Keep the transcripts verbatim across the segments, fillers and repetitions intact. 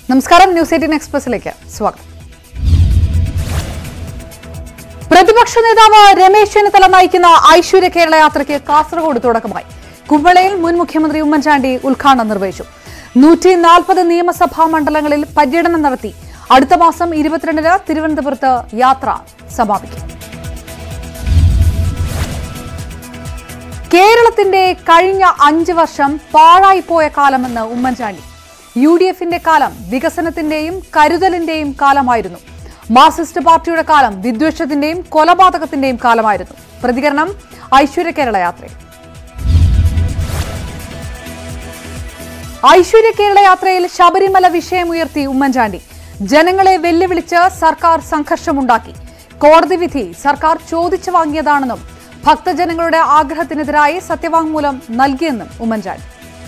നമസ്കാരം, news eighteen എക്സ്പ്രസിലേക്ക് സ്വാഗതം. പ്രതിപക്ഷ നേതാവ് രമേശ് ചെന്നിത്തല നയിക്കുന്ന ഐശ്വര്യ കേരള യാത്രയ്ക്ക് കാസർഗോഡ് തുടക്കമായി. കുമ്പളയിൽ മുൻ മുഖ്യമന്ത്രി ഉമ്മൻചാണ്ടി ഉദ്ഘാടനം നിർവഹിച്ചു. നൂറ്റി നാൽപ്പത് നിയമസഭാ മണ്ഡലങ്ങളിൽ പര്യടനം നടത്തി അടുത്ത മാസം ഇരുപത്തിരണ്ടിന് തിരുവനന്തപുരത്ത് യാത്ര സമാപിക്കും. കേരളത്തിന്റെ കഴിഞ്ഞ അഞ്ച് വർഷം പാഴായിപ്പോയ കാലമെന്ന് ഉമ്മൻചാണ്ടി. യു ഡി എഫിന്റെ കാലം വികസനത്തിന്റെയും കരുതലിന്റെയും കാലമായിരുന്നു. മാർക്സിസ്റ്റ് പാർട്ടിയുടെ കാലം വിദ്വേഷത്തിന്റെയും കൊലപാതകത്തിന്റെയും കാലമായിരുന്നു. പ്രതികരണം ഐശ്വര്യ കേരള യാത്രയിൽ. ഐശ്വര്യ കേരള യാത്രയിൽ ശബരിമല വിഷയമുയർത്തി ഉമ്മൻചാണ്ടി. ജനങ്ങളെ വെല്ലുവിളിച്ച് സർക്കാർ സംഘർഷമുണ്ടാക്കി. കോടതി വിധി സർക്കാർ ചോദിച്ചു വാങ്ങിയതാണെന്നും ഭക്തജനങ്ങളുടെ ആഗ്രഹത്തിനെതിരായി സത്യവാങ്മൂലം നൽകിയെന്നും ഉമ്മൻചാണ്ടി.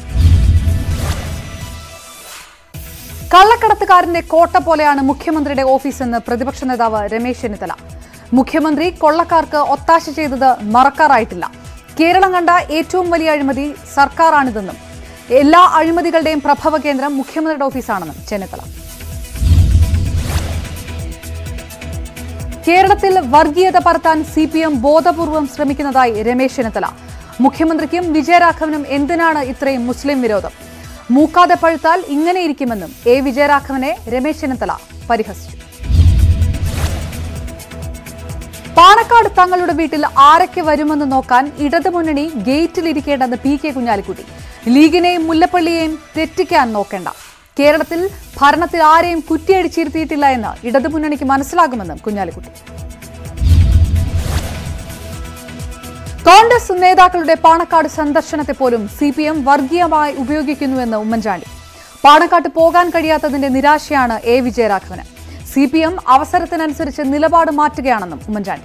കള്ളക്കടത്തുകാരന്റെ കോട്ട പോലെയാണ് മുഖ്യമന്ത്രിയുടെ ഓഫീസെന്ന് പ്രതിപക്ഷ നേതാവ് രമേശ് ചെന്നിത്തല. മുഖ്യമന്ത്രി കൊള്ളക്കാർക്ക് ഒത്താശ ചെയ്തത് മറക്കാറായിട്ടില്ല. കേരളം കണ്ട ഏറ്റവും വലിയ അഴിമതി സർക്കാരാണിതെന്നും എല്ലാ അഴിമതികളുടെയും പ്രഭവ കേന്ദ്രം മുഖ്യമന്ത്രിയുടെ ഓഫീസാണെന്നും ചെന്നിത്തല. കേരളത്തിൽ വർഗീയത പരത്താൻ സി പി എം ബോധപൂർവം ശ്രമിക്കുന്നതായി രമേശ് ചെന്നിത്തല. മുഖ്യമന്ത്രിക്കും വിജയരാഘവനും എന്തിനാണ് ഇത്രയും മുസ്ലിം വിരോധം? മൂക്കാതെ പഴുത്താൽ ഇങ്ങനെയിരിക്കുമെന്നും എ വിജയരാഘവനെ രമേശ് ചെന്നിത്തല പരിഹസിച്ചു. പാണക്കാട് തങ്ങളുടെ വീട്ടിൽ ആരൊക്കെ വരുമെന്ന് നോക്കാൻ ഇടതുമുന്നണി ഗേറ്റിലിരിക്കേണ്ടെന്ന് പി കെ കുഞ്ഞാലിക്കുട്ടി. ലീഗിനെയും മുല്ലപ്പള്ളിയെയും തെറ്റിക്കാൻ നോക്കേണ്ട. കേരളത്തിൽ ഭരണത്തിൽ ആരെയും കുറ്റിയടിച്ചിരുത്തിയിട്ടില്ല എന്ന് ഇടതുമുന്നണിക്ക് മനസ്സിലാകുമെന്നും കുഞ്ഞാലിക്കുട്ടി. കോൺഗ്രസ് നേതാക്കളുടെ പാണക്കാട് സന്ദർശനത്തെ പോലും സി പി എം വർഗീയമായി ഉപയോഗിക്കുന്നുവെന്ന് ഉമ്മൻചാണ്ടി. പാണക്കാട്ട് പോകാൻ കഴിയാത്തതിന്റെ നിരാശയാണ് A Vijayaraghavan. C P M അവസരത്തിനനുസരിച്ച് നിലപാട് മാറ്റുകയാണെന്നും ഉമ്മൻചാണ്ടി.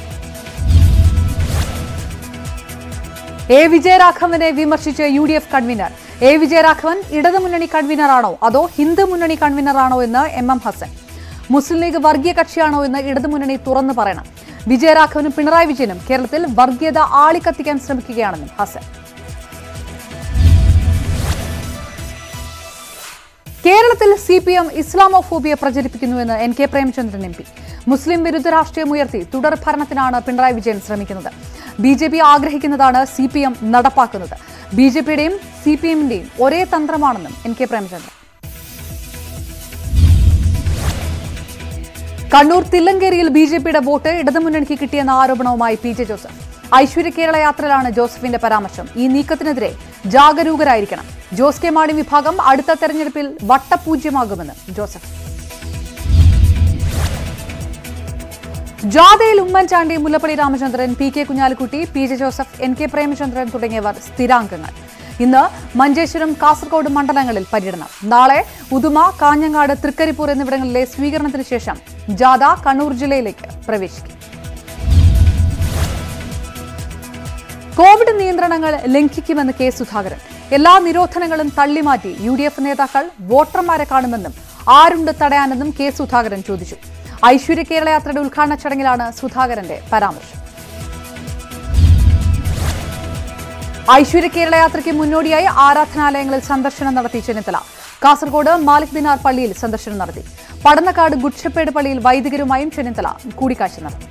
എ വിജയരാഘവനെ വിമർശിച്ച് U D F convener. A Vijayaraghavan ഇടതുമുന്നണി കൺവീനറാണോ അതോ ഹിന്ദു മുന്നണി കൺവീനറാണോ എന്ന് എം എം ഹസൻ. മുസ്ലിം ലീഗ് വർഗീയ കക്ഷിയാണോ എന്ന് ഇടതുമുന്നണി തുറന്നു പറയണം. വിജയരാഘവനും പിണറായി വിജയനും കേരളത്തിൽ വർഗീയത ആളിക്കത്തിക്കാൻ ശ്രമിക്കുകയാണെന്നും ഹസൻ. കേരളത്തിൽ സി പി എം ഇസ്ലാമോഫോബിയ പ്രചരിപ്പിക്കുന്നുവെന്ന് N K Premachandran M P. Muslim വിരുദ്ധ രാഷ്ട്രീയം ഉയർത്തി തുടർ ഭരണത്തിനാണ് പിണറായി വിജയൻ ശ്രമിക്കുന്നത്. ബി ജെ പി ആഗ്രഹിക്കുന്നതാണ് സി പി എം നടപ്പാക്കുന്നത്. ബി ജെ പിയുടെയും സി പി എമ്മിന്റെയും ഒരേ തന്ത്രമാണെന്നും എൻ കെ പ്രേമചന്ദ്രൻ. കണ്ണൂർ തില്ലങ്കേരിയിൽ ബി ജെ പിയുടെ വോട്ട് ഇടതുമുന്നണിക്ക് കിട്ടിയെന്ന ആരോപണവുമായി പി ജെ ജോസഫ്. ഐശ്വര്യ കേരള യാത്രയിലാണ് ജോസഫിന്റെ പരാമർശം. ഈ നീക്കത്തിനെതിരെ ജാഗരൂകരായിരിക്കണം. ജോസ് കെ മാണി വിഭാഗം അടുത്ത തെരഞ്ഞെടുപ്പിൽ വട്ടപൂജ്യമാകുമെന്ന് Joseph. ജാഥയിൽ Oommen Chandy, Mullappally Ramachandran, P K Kunhalikutty, P J Joseph, N K Premachandran തുടങ്ങിയവർ സ്ഥിരാംഗങ്ങൾ. ഇന്ന് മഞ്ചേശ്വരം, കാസർഗോഡ് മണ്ഡലങ്ങളിൽ പര്യടനം. നാളെ ഉദുമ, കാഞ്ഞങ്ങാട്, തൃക്കരിപ്പൂർ എന്നിവിടങ്ങളിലെ സ്വീകരണത്തിന് ശേഷം ജാഥ കണ്ണൂർ ജില്ലയിലേക്ക് പ്രവേശിക്കും. കോവിഡ് നിയന്ത്രണങ്ങൾ ലംഘിക്കുമെന്ന് കെ സുധാകരൻ. എല്ലാ നിരോധനങ്ങളും തള്ളിമാറ്റി യു ഡി എഫ് നേതാക്കൾ വോട്ടർമാരെ കാണുമെന്നും ആരുണ്ട് തടയാനെന്നും കെ സുധാകരൻ ചോദിച്ചു. ഐശ്വര്യ കേരള യാത്രയുടെ ഉദ്ഘാടന ചടങ്ങിലാണ് സുധാകരന്റെ പരാമർശം. ഐശ്വര്യ കേരള യാത്രയ്ക്ക് മുന്നോടിയായി ആരാധനാലയങ്ങളിൽ സന്ദർശനം നടത്തി ചെന്നിത്തല. കാസർഗോഡ് മാലിക് ദിനാർ പള്ളിയിൽ സന്ദർശനം നടത്തി. പടന്നക്കാട് ഗുഡ്ഷപ്പേട് പള്ളിയിൽ വൈദികരുമായും ചെന്നിത്തല കൂടിക്കാഴ്ച നടത്തി.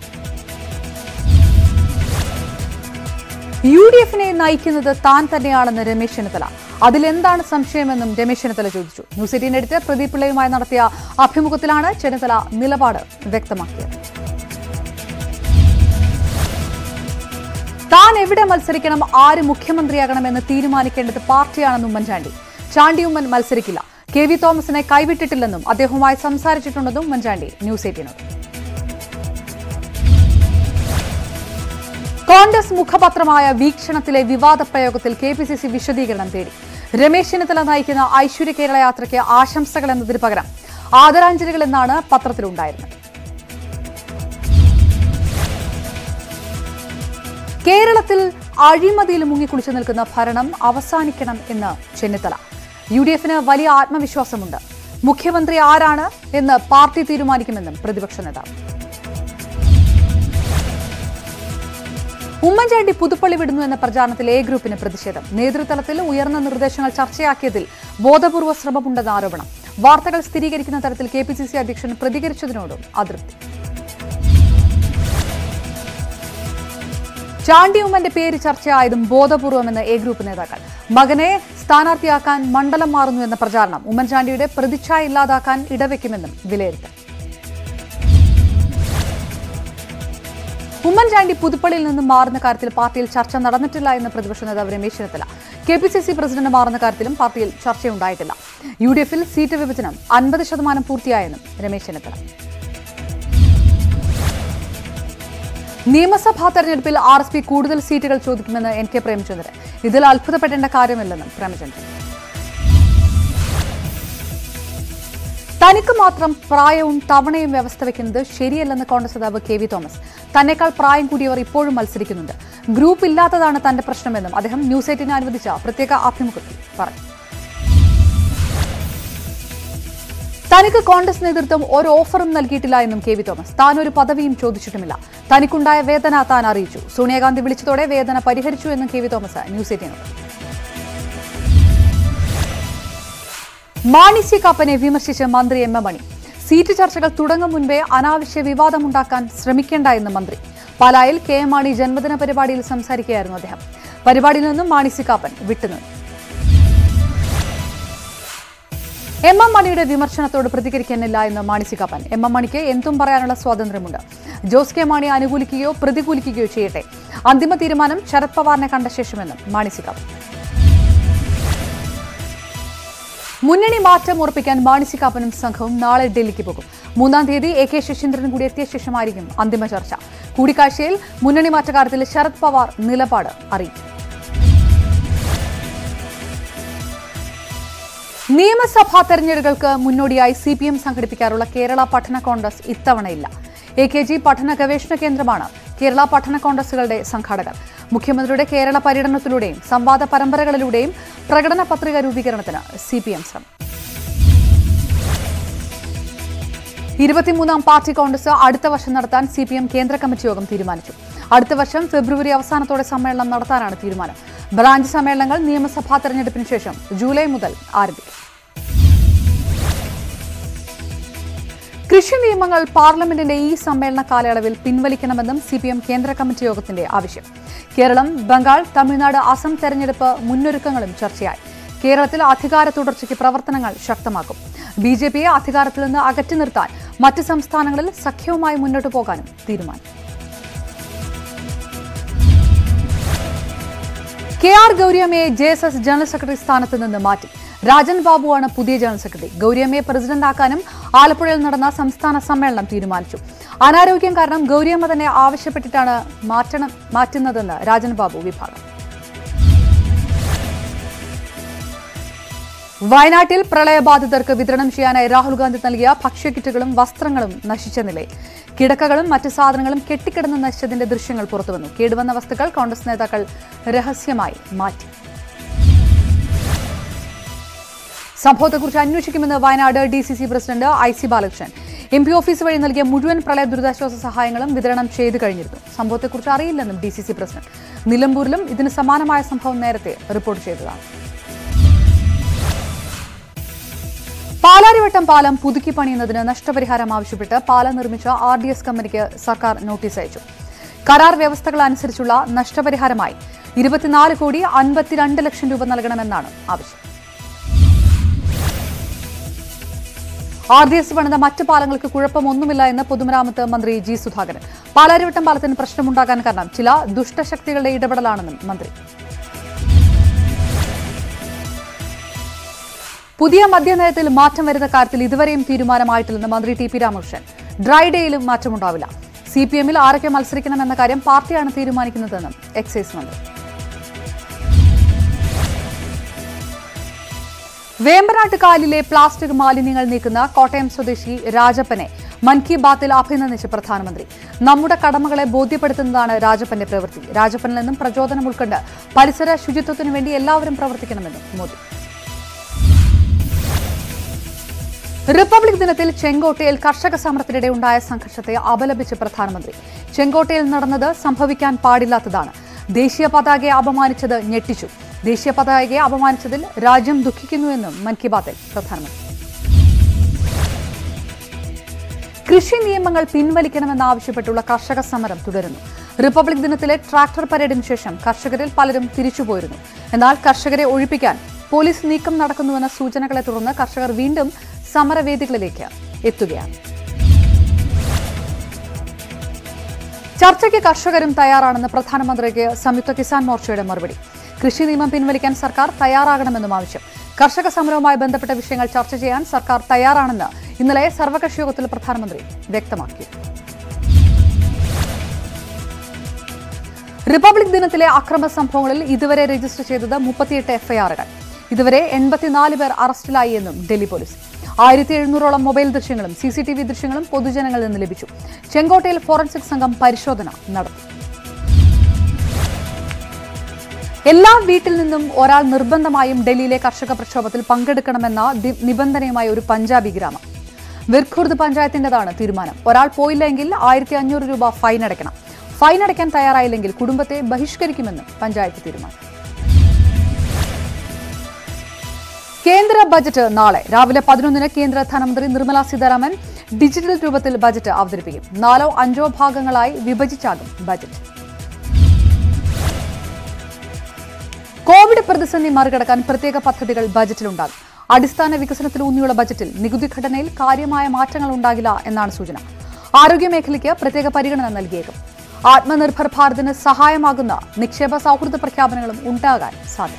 യു ഡി എഫിനെ നയിക്കുന്നത് താൻ തന്നെയാണെന്ന് രമേശ് ചെന്നിത്തല. അതിലെന്താണ് സംശയമെന്നും രമേശ് ചെന്നിത്തല ചോദിച്ചു. ന്യൂസ് എയ്റ്റീൻ എഡിറ്റർ പ്രദീപ് പിള്ളയുമായി നടത്തിയ അഭിമുഖത്തിലാണ് ചെന്നിത്തല നിലപാട് വ്യക്തമാക്കിയത്. താൻ എവിടെ മത്സരിക്കണം, ആര് മുഖ്യമന്ത്രിയാകണമെന്ന് തീരുമാനിക്കേണ്ടത് പാർട്ടിയാണെന്നും ഉമ്മൻചാണ്ടി. ചാണ്ടി ഉമ്മൻ മത്സരിക്കില്ല. കെ വി തോമസിനെ കൈവിട്ടിട്ടില്ലെന്നും അദ്ദേഹവുമായി സംസാരിച്ചിട്ടുണ്ടെന്നും ഉമ്മൻചാണ്ടി ന്യൂസ് എയ്റ്റീനോട്. കോൺഗ്രസ് മുഖപത്രമായ വീക്ഷണത്തിലെ വിവാദ പ്രയോഗത്തിൽ കെ പി സി സി വിശദീകരണം തേടി. രമേശ് ചെന്നിത്തല നയിക്കുന്ന ഐശ്വര്യ കേരള യാത്രയ്ക്ക് ആശംസകൾ എന്നതിന് പകരം ആദരാഞ്ജലികൾ എന്നാണ് പത്രത്തിലുണ്ടായിരുന്നത്. കേരളത്തിൽ അഴിമതിയിൽ മുങ്ങിക്കുളിച്ചു നിൽക്കുന്ന ഭരണം അവസാനിക്കണം എന്ന് ചെന്നിത്തല. യു ഡി എഫിന് വലിയ ആത്മവിശ്വാസമുണ്ട്. മുഖ്യമന്ത്രി ആരാണ് എന്ന് പാർട്ടി തീരുമാനിക്കുമെന്നും പ്രതിപക്ഷ നേതാവ്. ഉമ്മൻചാണ്ടി പുതുപ്പള്ളി വിടുന്നു എന്ന പ്രചാരണത്തിൽ എ ഗ്രൂപ്പിന് പ്രതിഷേധം. നേതൃതലത്തിൽ ഉയർന്ന നിർദ്ദേശങ്ങൾ ചർച്ചയാക്കിയതിൽ ബോധപൂർവ്വ ശ്രമമുണ്ടെന്ന ആരോപണം. വാർത്തകൾ സ്ഥിരീകരിക്കുന്ന തരത്തിൽ കെ പി സി സി അധ്യക്ഷൻ പ്രതികരിച്ചതിനോടും അതൃപ്തി. ചാണ്ടി ഉമ്മന്റെ പേര് ചർച്ചയായതും ബോധപൂർവമെന്ന് എ ഗ്രൂപ്പ് നേതാക്കൾ. മകനെ സ്ഥാനാർത്ഥിയാക്കാൻ മണ്ഡലം മാറുന്നു എന്ന പ്രചാരണം ഉമ്മൻചാണ്ടിയുടെ പ്രതിച്ഛായ ഇല്ലാതാക്കാൻ ഇടവെക്കുമെന്നും വിലയിരുത്തൽ. ഉമ്മൻചാണ്ടി പുതുപ്പള്ളിയിൽ നിന്നും മാറുന്ന കാര്യത്തിൽ പാർട്ടിയിൽ ചർച്ച നടന്നിട്ടില്ല എന്ന് പ്രതിപക്ഷ നേതാവ് Ramesh Chennithala. K P C C president മാറുന്ന കാര്യത്തിലും പാർട്ടിയിൽ ചർച്ചയുണ്ടായിട്ടില്ല. യു ഡി എഫിൽ സീറ്റ് വിഭജനം അൻപത് ശതമാനം പൂർത്തിയായെന്നും രമേശ് ചെന്നിത്തല. നിയമസഭാ തെരഞ്ഞെടുപ്പിൽ ആർ എസ് പി കൂടുതൽ സീറ്റുകൾ ചോദിക്കുമെന്ന് എൻ കെ പ്രേമചന്ദ്രൻ. ഇതിൽ അത്ഭുതപ്പെടേണ്ട കാര്യമില്ലെന്നും പ്രേമചന്ദ്രൻ. തനിക്ക് മാത്രം പ്രായവും തവണയും വ്യവസ്ഥ വയ്ക്കുന്നത് ശരിയല്ലെന്ന് കോൺഗ്രസ് നേതാവ് കെ വി തോമസ്. തന്നെക്കാൾ പ്രായം കൂടിയവർ ഇപ്പോഴും മത്സരിക്കുന്നുണ്ട്. ഗ്രൂപ്പ് ഇല്ലാത്തതാണ് തന്റെ പ്രശ്നമെന്നും അദ്ദേഹം ന്യൂസ് എയ്റ്റീന് അനുവദിച്ച പ്രത്യേക അഭിമുഖത്തിൽ പറഞ്ഞു. തനിക്ക് കോൺഗ്രസ് നേതൃത്വം ഒരു ഓഫറും നൽകിയിട്ടില്ല എന്നും കെ വി തോമസ്. താൻ ഒരു പദവിയും ചോദിച്ചിട്ടുമില്ല. തനിക്കുണ്ടായ വേദന താൻ അറിയിച്ചു. സോണിയാഗാന്ധി വിളിച്ചതോടെ വേദന പരിഹരിച്ചു എന്നും കെ വി തോമസ് ന്യൂസ് എയ്റ്റീനോട്. മാണി സി കാപ്പനെ വിമർശിച്ച് മന്ത്രി എം എം മണി. സീറ്റ് ചർച്ചകൾ തുടങ്ങും മുൻപേ അനാവശ്യ വിവാദമുണ്ടാക്കാൻ ശ്രമിക്കേണ്ട എന്ന് മന്ത്രി. പാലായിൽ കെ എം മാണി ജന്മദിന പരിപാടിയിൽ സംസാരിക്കുകയായിരുന്നു അദ്ദേഹം. പരിപാടിയിൽ നിന്നും മാണി സി കാപ്പൻ വിട്ടുനിന്നു. എം എം മണിയുടെ വിമർശനത്തോട് പ്രതികരിക്കാനില്ല എന്ന് Mani C Kappan. M M മണിക്ക് എന്തും പറയാനുള്ള സ്വാതന്ത്ര്യമുണ്ട്. ജോസ് കെ മാണി അനുകൂലിക്കുകയോ പ്രതികൂലിക്കുകയോ ചെയ്യട്ടെ. അന്തിമ തീരുമാനം ശരത് പവാറിനെ കണ്ട ശേഷമെന്നും മാണി സി കാപ്പൻ. മുന്നണി മാറ്റം ഉറപ്പിക്കാൻ മാണി സി കാപ്പനും സംഘവും നാളെ ഡൽഹിക്ക് പോകും. മൂന്നാം തീയതി എ കെ ശശീന്ദ്രൻ കൂടി എത്തിയ ശേഷമായിരിക്കും അന്തിമ ചർച്ച. കൂടിക്കാഴ്ചയിൽ മുന്നണി മാറ്റക്കാര്യത്തിൽ ശരത് പവാർ നിലപാട് അറിയിക്കും. നിയമസഭാ തെരഞ്ഞെടുപ്പുകൾക്ക് മുന്നോടിയായി സി പി എം സംഘടിപ്പിക്കാറുള്ള കേരള പഠന കോൺഗ്രസ് ഇത്തവണയില്ല. എ കെ ജി പഠന ഗവേഷണ കേന്ദ്രമാണ് കേരള പഠന കോൺഗ്രസുകളുടെ സംഘാടകർ. മുഖ്യമന്ത്രിയുടെ കേരള പര്യടനത്തിലൂടെയും സംവാദ പരമ്പരകളിലൂടെയും പ്രകടന പത്രിക രൂപീകരണത്തിന് സി പി എം ശ്രമം. ഇരുപത്തിമൂന്നാം പാർട്ടി കോൺഗ്രസ് അടുത്ത വർഷം നടത്താൻ സി പി എം കേന്ദ്ര കമ്മിറ്റി യോഗം തീരുമാനിച്ചു. അടുത്ത വർഷം ഫെബ്രുവരി അവസാനത്തോടെ സമ്മേളനം നടത്താനാണ് തീരുമാനം. ബ്രാഞ്ച് സമ്മേളനങ്ങൾ നിയമസഭാ തെരഞ്ഞെടുപ്പിന് ശേഷം ജൂലൈ മുതൽ ആരംഭിക്കും. കൃഷി നിയമങ്ങൾ പാർലമെന്റിന്റെ ഈ സമ്മേളന കാലയളവിൽ പിൻവലിക്കണമെന്നും സി പി എം കേന്ദ്ര കമ്മിറ്റി യോഗത്തിന്റെ ആവശ്യം. കേരളം, ബംഗാൾ, തമിഴ്നാട്, അസം തെരഞ്ഞെടുപ്പ് മുന്നൊരുക്കങ്ങളും ചർച്ചയായി. കേരളത്തിൽ അധികാര തുടർച്ചയ്ക്ക് പ്രവർത്തനങ്ങൾ ശക്തമാക്കും. ബി ജെ പിയെ അധികാരത്തിൽ നിന്ന് അകറ്റി നിർത്താൻ മറ്റ് സംസ്ഥാനങ്ങളിൽ സഖ്യവുമായി മുന്നോട്ടു പോകാനും തീരുമാനം. കെ ആർ ഗൗരിയമ്മയെ J S S general secretary സ്ഥാനത്ത് നിന്ന് മാറ്റി. രാജൻ ബാബുവാണ് പുതിയ ജനറൽ സെക്രട്ടറി. ഗൗരിയമ്മയെ പ്രസിഡന്റാക്കാനും ആലപ്പുഴയിൽ നടന്ന സംസ്ഥാന സമ്മേളനം തീരുമാനിച്ചു. അനാരോഗ്യം കാരണം ഗൗരിയമ്മ തന്നെ ആവശ്യപ്പെട്ടിട്ടാണ് മാറ്റണം മാറ്റുന്നതെന്ന് രാജൻ ബാബു വിഭാഗം. വയനാട്ടിൽ പ്രളയബാധിതർക്ക് വിതരണം ചെയ്യാനായി രാഹുൽ ഗാന്ധി നൽകിയ ഭക്ഷ്യക്കിറ്റുകളും വസ്ത്രങ്ങളും നശിച്ച നിലയിൽ. കിടക്കകളും മറ്റ് സാധനങ്ങളും കെട്ടിക്കിടന്ന് നശിച്ചതിന്റെ ദൃശ്യങ്ങൾ പുറത്തുവന്നു. കേടുവന്ന വസ്തുക്കൾ കോൺഗ്രസ് നേതാക്കൾ രഹസ്യമായി മാറ്റി. സംഭവത്തെക്കുറിച്ച് അന്വേഷിക്കുമെന്ന് Wayanad D C C president I C Balakrishnan. M P office വഴി നൽകിയ മുഴുവൻ പ്രളയ ദുരിതാശ്വാസ സഹായങ്ങളും വിതരണം ചെയ്തു കഴിഞ്ഞിരുന്നു. സംഭവത്തെക്കുറിച്ച് അറിയില്ലെന്നും ഡി സി സി പ്രസിഡന്റ്. നിലമ്പൂരിലും ഇതിന് സമാനമായ സംഭവം നേരത്തെ റിപ്പോർട്ട് ചെയ്തതാണ്. പാലാരിവട്ടം പാലം പുതുക്കി പണിയുന്നതിന് നഷ്ടപരിഹാരം ആവശ്യപ്പെട്ട് പാലം നിർമ്മിച്ച ആർ ഡി എസ് കമ്പനിക്ക് സർക്കാർ നോട്ടീസ് അയച്ചു. കരാർ വ്യവസ്ഥകൾ അനുസരിച്ചുള്ള നഷ്ടപരിഹാരമായി ഇരുപത്തിനാല് കോടി അൻപത്തിരണ്ട് ലക്ഷം രൂപ നൽകണമെന്നാണ് ആവശ്യം. ആർ ഡി എസ് പണിത മറ്റ് പാലങ്ങൾക്ക് കുഴപ്പമൊന്നുമില്ല എന്ന് പൊതുമരാമത്ത് മന്ത്രി ജി സുധാകരൻ. പാലാരിവട്ടം പാലത്തിന് പ്രശ്നമുണ്ടാകാൻ കാരണം ചില ദുഷ്ടശക്തികളുടെ ഇടപെടലാണെന്നും മന്ത്രി. പുതിയ മദ്യനയത്തിൽ മാറ്റം വരുന്ന കാര്യത്തിൽ ഇതുവരെയും തീരുമാനമായിട്ടില്ലെന്ന് മന്ത്രി ടി പി രാമകൃഷ്ണൻ. ഡ്രൈ ഡേയിലും മാറ്റമുണ്ടാവില്ല. സി പി എമ്മിൽ ആരൊക്കെ മത്സരിക്കണമെന്ന കാര്യം പാർട്ടിയാണ് തീരുമാനിക്കുന്നതെന്നും എക്സൈസ് മന്ത്രി. വേമ്പനാട്ട് കായലിലെ പ്ലാസ്റ്റിക് മാലിന്യങ്ങൾ നീക്കുന്ന കോട്ടയം സ്വദേശി രാജപ്പനെ മൻ കി ബാത്തിൽ അഭിനന്ദിച്ച് പ്രധാനമന്ത്രി. നമ്മുടെ കടമകളെ ബോധ്യപ്പെടുത്തുന്നതാണ് രാജപ്പന്റെ പ്രവൃത്തി. രാജപ്പനിൽ നിന്നും പ്രചോദനം ഉൾക്കൊണ്ട് പരിസര ശുചിത്വത്തിനു വേണ്ടി എല്ലാവരും പ്രവർത്തിക്കണമെന്നും മോദി. റിപ്പബ്ലിക് ദിനത്തിൽ ചെങ്കോട്ടയിൽ കർഷക സമരത്തിനിടെ ഉണ്ടായ സംഘർഷത്തെ അപലപിച്ച് പ്രധാനമന്ത്രി. ചെങ്കോട്ടയിൽ നടന്നത് സംഭവിക്കാൻ പാടില്ലാത്തതാണ്. ദേശീയ പതാകയെ അപമാനിച്ചത് ഞെട്ടിച്ചു. ദേശീയ പതാകയെ അപമാനിച്ചതിൽ രാജ്യം ദുഃഖിക്കുന്നുവെന്നും മൻ കി ബാത്തിൽ പ്രധാനമന്ത്രി. കൃഷി നിയമങ്ങൾ പിൻവലിക്കണമെന്നാവശ്യപ്പെട്ടുള്ള കർഷക സമരം തുടരുന്നു. റിപ്പബ്ലിക് ദിനത്തിലെ ട്രാക്ടർ പരേഡിന് ശേഷം കർഷകരിൽ പലരും തിരിച്ചുപോയിരുന്നു. എന്നാൽ കർഷകരെ ഒഴിപ്പിക്കാൻ പോലീസ് നീക്കം നടക്കുന്നുവെന്ന സൂചനകളെ തുടർന്ന് കർഷകർ വീണ്ടും സമരവേദികളിലേക്ക് എത്തുകയാണ്. ചർച്ചയ്ക്ക് കർഷകരും തയ്യാറാണെന്ന് പ്രധാനമന്ത്രിക്ക് സംയുക്ത കിസാൻ മോർച്ചയുടെ മറുപടി. കൃഷി നിയമം പിൻവലിക്കാൻ സർക്കാർ തയ്യാറാകണമെന്നും ആവശ്യം. കർഷക സമരവുമായി ബന്ധപ്പെട്ട വിഷയങ്ങൾ ചർച്ച ചെയ്യാൻ സർക്കാർ തയ്യാറാണെന്ന് ഇന്നലെ സർവകക്ഷി യോഗത്തിൽ പ്രധാനമന്ത്രി വ്യക്തമാക്കി. റിപ്പബ്ലിക് ദിനത്തിലെ അക്രമ സംഭവങ്ങളിൽ ഇതുവരെ രജിസ്റ്റർ ചെയ്തത് മുപ്പത്തിയെട്ട് എഫ്ഐആറുകൾ. ഇതുവരെ എൺപത്തിനാല് പേർ അറസ്റ്റിലായി എന്നും ഡൽഹി പോലീസ്. ആയിരത്തി എഴുന്നൂറോളം മൊബൈൽ ദൃശ്യങ്ങളും സി സി ടി വി ദൃശ്യങ്ങളും പൊതുജനങ്ങളിൽ നിന്ന് ലഭിച്ചു. ചെങ്കോട്ടയിൽ ഫോറൻസിക് സംഘം പരിശോധന നടത്തി. എല്ലാ വീട്ടിൽ നിന്നും ഒരാൾ നിർബന്ധമായും ഡൽഹിയിലെ കർഷക പ്രക്ഷോഭത്തിൽ പങ്കെടുക്കണമെന്ന നിബന്ധനയുമായി ഒരു പഞ്ചാബി ഗ്രാമം. വിർഖുർദ് പഞ്ചായത്തിന്റേതാണ് തീരുമാനം. ഒരാൾ പോയില്ലെങ്കിൽ ആയിരത്തി അഞ്ഞൂറ് രൂപ ഫൈൻ അടയ്ക്കണം. ഫൈൻ അടയ്ക്കാൻ തയ്യാറായില്ലെങ്കിൽ കുടുംബത്തെ ബഹിഷ്കരിക്കുമെന്നും പഞ്ചായത്ത് തീരുമാനം. കേന്ദ്ര ബജറ്റ് നാളെ രാവിലെ പതിനൊന്നിന് കേന്ദ്ര ധനമന്ത്രി നിർമ്മല സീതാരാമൻ ഡിജിറ്റൽ രൂപത്തിൽ ബജറ്റ് അവതരിപ്പിക്കും. നാലോ അഞ്ചോ ഭാഗങ്ങളായി വിഭജിച്ചാകും ബജറ്റ്. കോവിഡ് പ്രതിസന്ധി മറികടക്കാൻ പ്രത്യേക പദ്ധതികൾ ബജറ്റിലുണ്ടാകും. അടിസ്ഥാന വികസനത്തിലൂന്നിയുള്ള ബജറ്റിൽ നികുതി ഘടനയിൽ കാര്യമായ മാറ്റങ്ങൾ ഉണ്ടാകില്ല എന്നാണ് സൂചന. ആരോഗ്യമേഖലയ്ക്ക് പ്രത്യേക പരിഗണന നൽകിയേക്കും. ആത്മനിർഭർ ഭാരതിന് സഹായമാകുന്ന നിക്ഷേപ സൗഹൃദ പ്രഖ്യാപനങ്ങളും ഉണ്ടാകാൻ സാധ്യത.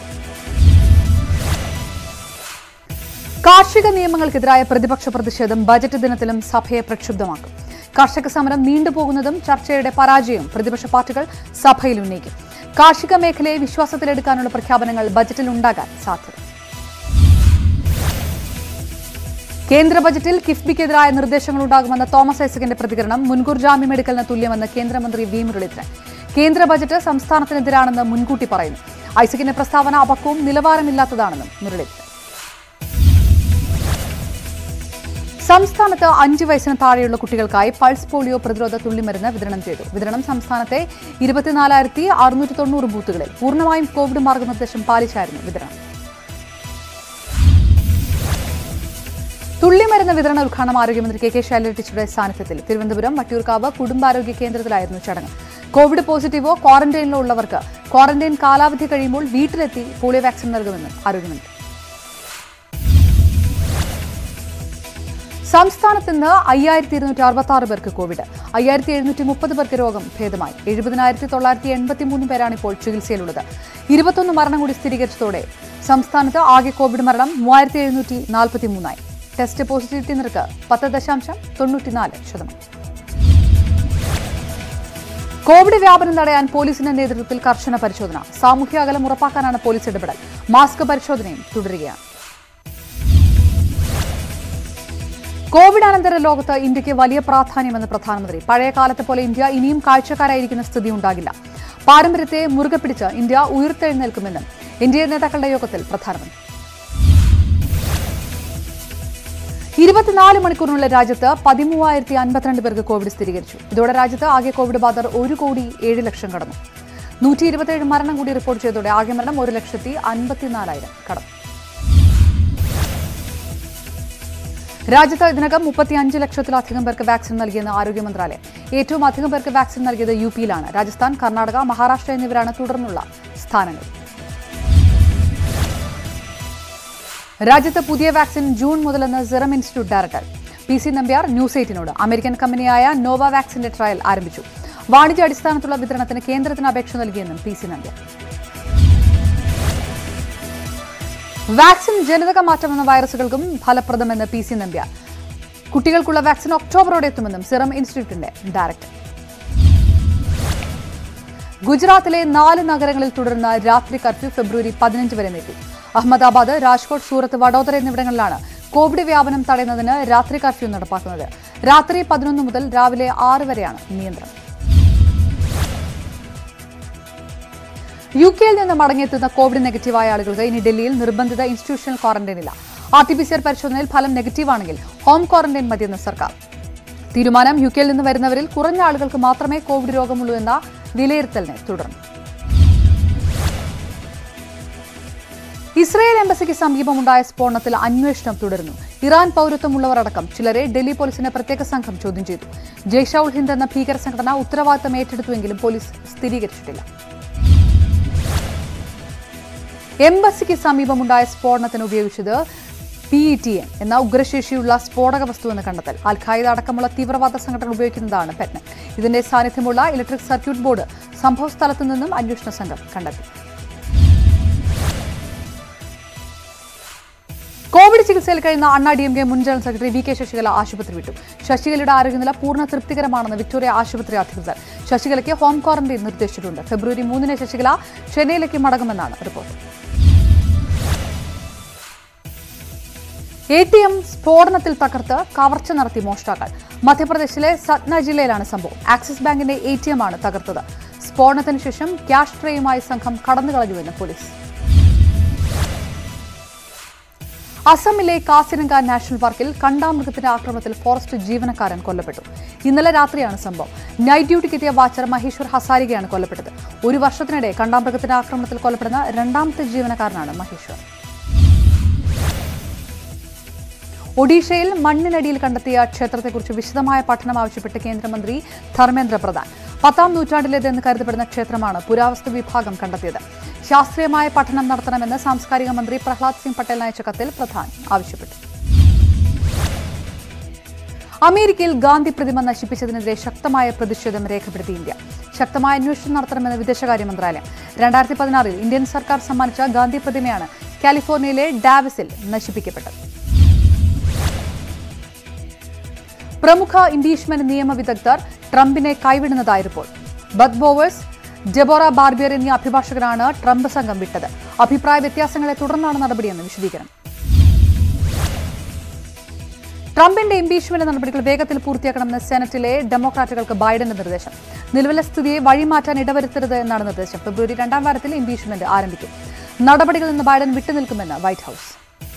കാർഷിക നിയമങ്ങൾക്കെതിരായ പ്രതിപക്ഷ പ്രതിഷേധം ബജറ്റ് ദിനത്തിലും സഭയെ പ്രക്ഷുബ്ധമാക്കും. കർഷക സമരം നീണ്ടുപോകുന്നതും ചർച്ചയുടെ പരാജയവും പ്രതിപക്ഷ പാർട്ടികൾ സഭയിൽ ഉന്നയിക്കും. കാർഷിക മേഖലയെ വിശ്വാസത്തിലെടുക്കാനുള്ള പ്രഖ്യാപനങ്ങൾ ബജറ്റിൽ ഉണ്ടാകാൻ സാധ്യത. കേന്ദ്ര ബജറ്റിൽ കിഫ്ബിക്കെതിരായ നിർദ്ദേശങ്ങൾ ഉണ്ടാകുമെന്ന തോമസ് ഐസക്കിന്റെ പ്രതികരണം മുൻകൂർ ജാമ്യമെടുക്കലിന് തുല്യമെന്ന് കേന്ദ്രമന്ത്രി വി മുരളീധരൻ. കേന്ദ്ര ബജറ്റ് സംസ്ഥാനത്തിനെതിരാണെന്ന് മുൻകൂട്ടി പറയുന്നു. ഐസക്കിന്റെ പ്രസ്താവന അപക്വവും നിലവാരമില്ലാത്തതാണെന്നും മുരളീധരൻ. സംസ്ഥാനത്ത് അഞ്ച് വയസ്സിന് താഴെയുള്ള കുട്ടികൾക്കായി പൾസ് പോളിയോ പ്രതിരോധ തുള്ളിമരുന്ന് വിതരണം ചെയ്തു. വിതരണം സംസ്ഥാനത്തെ ഇരുപത്തിനാലായിരത്തി അറുന്നൂറ്റി തൊണ്ണൂറ് ബൂത്തുകളിൽ പൂർണ്ണമായും കോവിഡ് മാർഗനിർദ്ദേശം പാലിച്ചായിരുന്നു വിതരണം. തുള്ളിമരുന്ന് വിതരണ ഉദ്ഘാടനം ആരോഗ്യമന്ത്രി കെ കെ ശൈലജ ടീച്ചറുടെ സാന്നിധ്യത്തിൽ തിരുവനന്തപുരം വട്ടിയൂർക്കാവ് കുടുംബാരോഗ്യ കേന്ദ്രത്തിലായിരുന്നു ചടങ്ങ്. കോവിഡ് പോസിറ്റീവോ ക്വാറന്റൈനിലോ ഉള്ളവർക്ക് ക്വാറന്റൈൻ കാലാവധി കഴിയുമ്പോൾ വീട്ടിലെത്തി പോളിയോ വാക്സിൻ നൽകുമെന്ന് ആരോഗ്യമന്ത്രി. സംസ്ഥാനത്ത് ഇന്ന് അയ്യായിരത്തി ഇരുന്നൂറ്റി അറുപത്തി ആറ് പേർക്ക് കോവിഡ്. അയ്യായിരത്തി എഴുന്നൂറ്റി മുപ്പത് പേർക്ക് രോഗം ഭേദമായി. എഴുപതിനായിരത്തി തൊള്ളായിരത്തി എൺപത്തി മൂന്ന് പേരാണ് ഇപ്പോൾ ചികിത്സയിലുള്ളത്. ഇരുപത്തൊന്ന് മരണം കൂടി സ്ഥിരീകരിച്ചതോടെ സംസ്ഥാനത്ത് ആകെ കോവിഡ് മരണം മൂവായിരത്തി എഴുന്നൂറ്റി നാൽപ്പത്തി മൂന്നായി. ടെസ്റ്റ് പോസിറ്റിവിറ്റി നിരക്ക് പത്ത് ദശാംശം തൊണ്ണൂറ്റിനാല് ശതമാനം. കോവിഡ് വ്യാപനം തടയാൻ പോലീസിന്റെ നേതൃത്വത്തിൽ കർശന പരിശോധന. സാമൂഹ്യ അകലം ഉറപ്പാക്കാനാണ് പോലീസ് ഇടപെടൽ. മാസ്ക് പരിശോധനയും തുടരുകയാണ്. കോവിഡ് അനന്തര ലോകത്ത് ഇന്ത്യക്ക് വലിയ പ്രാധാന്യമെന്ന് പ്രധാനമന്ത്രി. പഴയ കാലത്തെ പോലെ ഇന്ത്യ ഇനിയും കാഴ്ചക്കാരായിരിക്കുന്ന സ്ഥിതി ഉണ്ടാകില്ല. പാരമ്പര്യത്തെ മുറുകെ പിടിച്ച് ഇന്ത്യ ഉയർത്തെഴുന്നേൽക്കുമെന്നും എൻ ഡി എ നേതാക്കളുടെ യോഗത്തിൽ പ്രധാനമന്ത്രി. ഇരുപത്തിനാല് മണിക്കൂറിനുള്ളിൽ രാജ്യത്ത് പതിമൂവായിരത്തി അൻപത്തിരണ്ട് പേർക്ക് കോവിഡ് സ്ഥിരീകരിച്ചു. ഇതോടെ രാജ്യത്ത് ആകെ കോവിഡ് ബാധർ ഒരു കോടി ഏഴ് ലക്ഷം കടന്നു. നൂറ്റി ഇരുപത്തിയേഴ് മരണം കൂടി റിപ്പോർട്ട് ചെയ്തതോടെ ആകെ മരണം ഒരു ലക്ഷത്തി അൻപത്തിനാലായിരം കടന്നു. രാജ്യത്ത് ഇതിനകം മുപ്പത്തിയഞ്ച് ലക്ഷത്തിലധികം പേർക്ക് വാക്സിൻ നൽകിയെന്ന് ആരോഗ്യ മന്ത്രാലയം. ഏറ്റവും അധികം പേർക്ക് വാക്സിൻ നൽകിയത് യു പിയിലാണ്. രാജസ്ഥാൻ, കർണാടക, മഹാരാഷ്ട്ര എന്നിവരാണ് തുടർന്നുള്ള സ്ഥാനങ്ങൾ. രാജ്യത്ത് പുതിയ വാക്സിൻ ജൂൺ മുതലെന്ന് Serum Institute director P C Nambiar News എയ്റ്റീനോട്. അമേരിക്കൻ കമ്പനിയായ നോവ വാക്സിന്റെ ട്രയൽ ആരംഭിച്ചു. വാണിജ്യ അടിസ്ഥാനത്തിലുള്ള വിതരണത്തിന് കേന്ദ്രത്തിന് അപേക്ഷ നൽകിയെന്നും പി സി നമ്പ്യാർ. വാക്സിൻ ജനിതക മാറ്റമെന്ന വൈറസുകൾക്കും ഫലപ്രദമെന്ന് പി സി നമ്പ്യാർ. കുട്ടികൾക്കുള്ള വാക്സിൻ ഒക്ടോബറോടെ എത്തുമെന്നും സിറം ഇൻസ്റ്റിറ്റ്യൂട്ടിന്റെ ഡയറക്ടർ. ഗുജറാത്തിലെ നാല് നഗരങ്ങളിൽ തുടരുന്ന രാത്രി കർഫ്യൂ ഫെബ്രുവരി പതിനഞ്ച് വരെ നീട്ടി. അഹമ്മദാബാദ്, രാജ്കോട്ട്, സൂറത്ത്, വഡോദര എന്നിവിടങ്ങളിലാണ് കോവിഡ് വ്യാപനം തടയുന്നതിന് രാത്രി കർഫ്യൂ നടപ്പാക്കുന്നത്. രാത്രി പതിനൊന്ന് മുതൽ രാവിലെ ആറ് വരെയാണ് നിയന്ത്രണം. യു കെയിൽ നിന്ന് മടങ്ങിയെത്തുന്ന കോവിഡ് നെഗറ്റീവായ ആളുകൾക്ക് ഇനി ഡൽഹിയിൽ നിർബന്ധിത ഇൻസ്റ്റിറ്റ്യൂഷണൽ ക്വാറന്റൈനില്ല. R T P C R പരിശോധനയിൽ ഫലം നെഗറ്റീവാണെങ്കിൽ ഹോം ക്വാറന്റൈൻ മതിയെന്ന് സർക്കാർ തീരുമാനം. യു കെയിൽ നിന്ന് വരുന്നവരിൽ കുറഞ്ഞ ആളുകൾക്ക് മാത്രമേ കോവിഡ് രോഗമുള്ളൂ എന്ന വിലയിരുത്തലിനെ തുടർന്നു. ഇസ്രയേൽ എംബസിക്ക് സമീപമുണ്ടായ സ്ഫോടനത്തിൽ അന്വേഷണം തുടരുന്നു. ഇറാൻ പൗരത്വമുള്ളവർ അടക്കം ചിലരെ ഡൽഹി പോലീസിന്റെ പ്രത്യേക സംഘം ചോദ്യം ചെയ്തു. ജയ്ഷ ഉൽ ഹിന്ദ് എന്ന ഭീകര സംഘടന ഉത്തരവാദിത്തം ഏറ്റെടുത്തുവെങ്കിലും പോലീസ് സ്ഥിരീകരിച്ചിട്ടില്ല. എംബസിക്ക് സമീപമുണ്ടായ സ്ഫോടനത്തിന് ഉപയോഗിച്ചത് പി ഇ ടി എൻ എന്ന ഉഗ്രശേഷിയുള്ള സ്ഫോടക വസ്തുവെന്ന് കണ്ടെത്തൽ. അൽ ഖായിദ അടക്കമുള്ള തീവ്രവാദ സംഘടന ഉപയോഗിക്കുന്നതാണ് പെറ്റ്ന. ഇതിന്റെ സാന്നിധ്യമുള്ള ഇലക്ട്രിക് സർക്യൂട്ട് ബോർഡ് സംഭവസ്ഥലത്തു നിന്നും അന്വേഷണ സംഘം കണ്ടെത്തി. കോവിഡ് ചികിത്സയിൽ കഴിയുന്ന അണ്ണാ ഡി എം കെ മുൻ general secretary V K Sasikala ആശുപത്രി വിട്ടു. ശശികലയുടെ ആരോഗ്യനില പൂർണ്ണ തൃപ്തികരമാണെന്ന് വിക്ടോറിയ ആശുപത്രി അധികൃതർ. ശശികലയ്ക്ക് ഹോം ക്വാറന്റൈൻ നിർദ്ദേശിച്ചിട്ടുണ്ട്. ഫെബ്രുവരി മൂന്നിന് ശശികല ചെന്നൈയിലേക്ക് മടങ്ങുമെന്നാണ് റിപ്പോർട്ട്. എ ടി എം സ്ഫോടനത്തിൽ തകർത്ത് കവർച്ച നടത്തി മോഷ്ടാക്കൾ. മധ്യപ്രദേശിലെ സത്ന ജില്ലയിലാണ് സംഭവം. ആക്സിസ് ബാങ്കിന്റെ എ ടി എം ആണ് തകർത്തത്. സ്ഫോടനത്തിന് ശേഷം ക്യാഷ് ട്രേയുമായി സംഘം കടന്നുകളഞ്ഞുവെന്ന് പോലീസ്. അസമിലെ കാസിരംഗ നാഷണൽ പാർക്കിൽ കണ്ടാമൃഗത്തിന്റെ ആക്രമണത്തിൽ ഫോറസ്റ്റ് ജീവനക്കാരൻ കൊല്ലപ്പെട്ടു. ഇന്നലെ രാത്രിയാണ് സംഭവം. നൈറ്റ് ഡ്യൂട്ടിക്ക് എത്തിയ വാച്ചർ മഹേശ്വർ ഹസാരികയാണ് കൊല്ലപ്പെട്ടത്. ഒരു വർഷത്തിനിടെ കണ്ടാമൃഗത്തിന്റെ ആക്രമണത്തിൽ കൊല്ലപ്പെടുന്ന രണ്ടാമത്തെ ജീവനക്കാരനാണ് മഹേശ്വർ. ഒഡീഷയിൽ മണ്ണിനടിയിൽ കണ്ടെത്തിയ ക്ഷേത്രത്തെക്കുറിച്ച് വിശദമായ പഠനം ആവശ്യപ്പെട്ട് കേന്ദ്രമന്ത്രി ധർമ്മേന്ദ്ര പ്രധാൻ. പത്താം നൂറ്റാണ്ടിലേതെന്ന് കരുതപ്പെടുന്ന ക്ഷേത്രമാണ് പുരാവസ്തു വിഭാഗം കണ്ടെത്തിയത്. ശാസ്ത്രീയമായ പഠനം നടത്തണമെന്ന് സാംസ്കാരിക മന്ത്രി പ്രഹ്ലാദ് സിംഗ് പട്ടേൽ അയച്ച കത്തിൽ പ്രധാൻ ആവശ്യപ്പെട്ടു. അമേരിക്കയിൽ ഗാന്ധി പ്രതിമ നശിപ്പിച്ചതിനെതിരെ ശക്തമായ പ്രതിഷേധം രേഖപ്പെടുത്തി ഇന്ത്യ. ശക്തമായ അന്വേഷണം നടത്തണമെന്ന് വിദേശകാര്യ മന്ത്രാലയം. രണ്ടായിരത്തി പതിനാറിൽ ഇന്ത്യൻ സർക്കാർ സമ്മാനിച്ച ഗാന്ധി പ്രതിമയാണ് കാലിഫോർണിയയിലെ ഡാവിസിൽ നശിപ്പിക്കപ്പെട്ടത്. പ്രമുഖ ഇംപീച്ച്മെന്റ് നിയമവിദഗ്ധർ ട്രംപിനെ കൈവിടുന്നതായി റിപ്പോർട്ട്. ബത്ത് ബോവേഴ്സ്, ഡെബോറ ബാർബിയർ എന്നീ അഭിഭാഷകരാണ് ട്രംപ് സംഘം വിട്ടത്. അഭിപ്രായ വ്യത്യാസങ്ങളെ തുടർന്നാണ് നടപടിയെന്ന് വിശദീകരണം. ട്രംപിന്റെ ഇംപീച്ച്മെന്റ് നടപടികൾ വേഗത്തിൽ പൂർത്തിയാക്കണമെന്ന് സെനറ്റിലെ ഡെമോക്രാറ്റുകൾക്ക് ബൈഡന്റെ നിർദ്ദേശം. നിലവിലെ സ്ഥിതിയെ വഴിമാറ്റാൻ ഇടവരുത്തരുത് എന്നാണ് നിർദ്ദേശം. ഫെബ്രുവരി രണ്ടാം വാരത്തിൽ ഇംപീച്ച്മെന്റ് ആരംഭിക്കും. നടപടികളിൽ നിന്ന് ബൈഡൻ വിട്ടുനിൽക്കുമെന്ന് വൈറ്റ് ഹൌസ്.